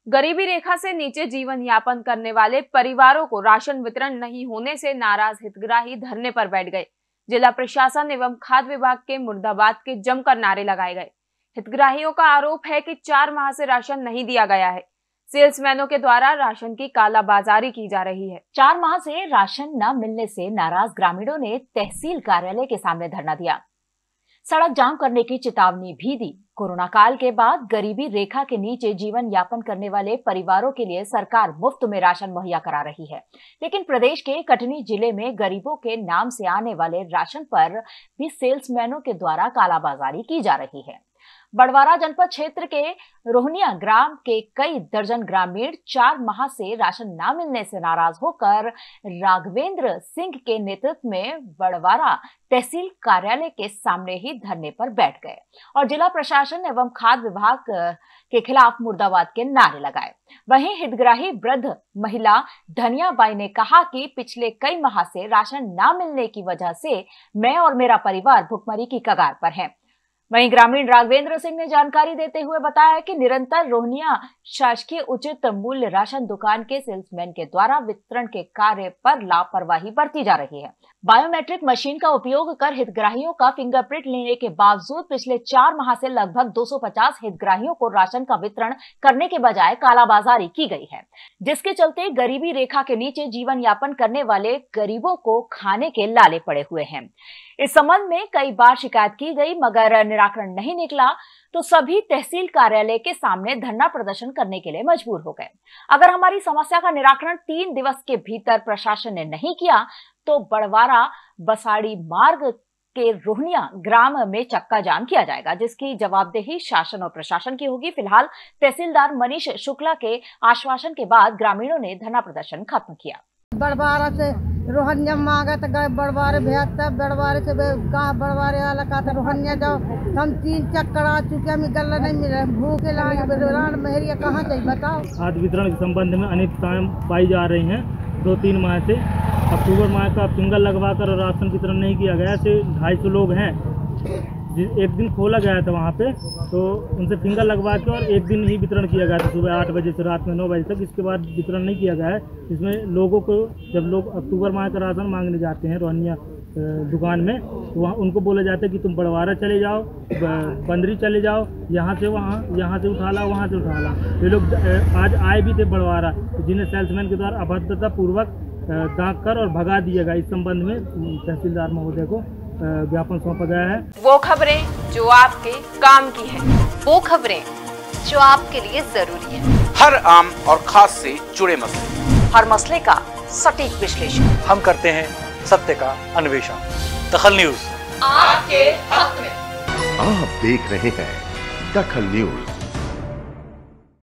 गरीबी रेखा से नीचे जीवन यापन करने वाले परिवारों को राशन वितरण नहीं होने से नाराज हितग्राही धरने पर बैठ गए। जिला प्रशासन एवं खाद्य विभाग के मुर्दाबाद के जमकर नारे लगाए गए। हितग्राहियों का आरोप है कि 4 माह से राशन नहीं दिया गया है। सेल्समैनों के द्वारा राशन की कालाबाजारी की जा रही है। 4 माह से राशन न मिलने से नाराज ग्रामीणों ने तहसील कार्यालय के सामने धरना दिया, सड़क जाम करने की चेतावनी भी दी। कोरोना काल के बाद गरीबी रेखा के नीचे जीवन यापन करने वाले परिवारों के लिए सरकार मुफ्त में राशन मुहैया करा रही है, लेकिन प्रदेश के कटनी जिले में गरीबों के नाम से आने वाले राशन पर भी सेल्समैनों के द्वारा कालाबाजारी की जा रही है। बड़वारा जनपद क्षेत्र के रोहनिया ग्राम के कई दर्जन ग्रामीण 4 माह से राशन न मिलने से नाराज होकर राघवेंद्र सिंह के नेतृत्व में बड़वारा तहसील कार्यालय के सामने ही धरने पर बैठ गए और जिला प्रशासन एवं खाद्य विभाग के खिलाफ मुर्दाबाद के नारे लगाए। वहीं हितग्राही वृद्ध महिला धनियाबाई ने कहा कि पिछले कई माह से राशन न मिलने की वजह से मैं और मेरा परिवार भुखमरी की कगार पर है। वहीं ग्रामीण राघवेंद्र सिंह ने जानकारी देते हुए बताया कि निरंतर रोहनिया शासकीय उचित मूल्य राशन दुकान के सेल्समैन के द्वारा वितरण के कार्य पर लापरवाही बरती जा रही है। बायोमेट्रिक मशीन का उपयोग कर हितग्राहियों का फिंगरप्रिंट लेने के बावजूद पिछले 4 माह से लगभग 250 हितग्राहियों को राशन का वितरण करने के बजाय कालाबाजारी की गई है, जिसके चलते गरीबी रेखा के नीचे जीवन यापन करने वाले गरीबों को खाने के लाले पड़े हुए हैं। इस संबंध में कई बार शिकायत की गई, मगर निराकरण नहीं निकला तो सभी तहसील कार्यालय के सामने धरना प्रदर्शन करने के लिए मजबूर हो गए। अगर हमारी समस्या का निराकरण 3 दिवस के भीतर प्रशासन ने नहीं किया तो बड़वारा बसाड़ी मार्ग के रोहनिया ग्राम में चक्का जाम किया जाएगा, जिसकी जवाबदेही शासन और प्रशासन की होगी। फिलहाल तहसीलदार मनीष शुक्ला के आश्वासन के बाद ग्रामीणों ने धरना प्रदर्शन खत्म किया। बड़वारा से रोहनिया मांगा तो गए बड़वारे भेज, तब बड़वारे से कहा बड़वारे वाला कहा था रोहनिया जाओ। हम 3 चक्कर आ चुके, हमें गल्ला नहीं मिल रहा, भूखे लागे महरिया कहाँ चाहिए बताओ। खाद्य वितरण के संबंध में अनियमितताएं पाई जा रही हैं। 2-3 माह से अक्टूबर माह का फिंगर लगवाकर राशन वितरण नहीं किया गया। ऐसे 250 लोग हैं। एक दिन खोला गया था वहाँ पे, तो उनसे फिंगर लगवा के और एक दिन ही वितरण किया गया था, सुबह 8 बजे से रात में 9 बजे तक। इसके बाद वितरण नहीं किया गया है। इसमें लोगों को, जब लोग अक्टूबर माह का राशन मांगने जाते हैं रोहनिया दुकान में, तो वहाँ उनको बोला जाता है कि तुम बड़वारा चले जाओ, बंदरी चले जाओ, यहाँ से यहाँ से उठा ला, वहाँ से उठा ला। ये लोग आज आए भी थे बड़वारा, जिन्हें सेल्समैन के द्वारा अभद्रता पूर्वक दाग कर और भगा दिया गया। इस संबंध में तहसीलदार महोदय को ज्ञापन सौंपा गया है। वो खबरें जो आपके काम की है, वो खबरें जो आपके लिए जरूरी है, हर आम और खास से जुड़े मसले, हर मसले का सटीक विश्लेषण हम करते हैं, सत्य का अन्वेषण। दखल न्यूज आपके हक में। आप देख रहे हैं दखल न्यूज।